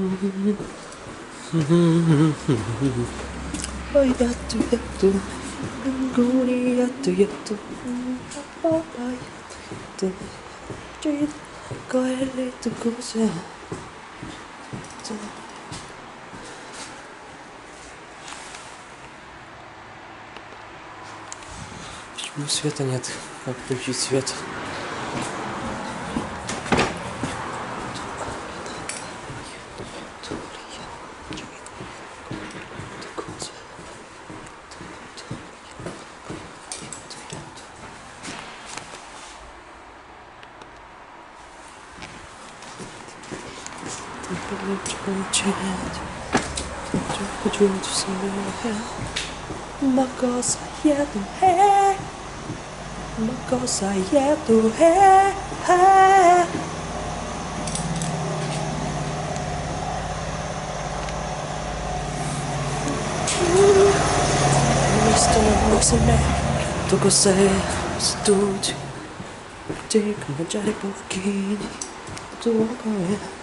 Oh, yatto, yatto, ancora yatto, yatto, oh, yatto, yatto, quelle tue cose. Почему света нет? Как включить свет? Ma cosa ieto è? Ma cosa ieto è? Mi sto se me, tu cos'è? Se tu ti mangiare pochini, tu come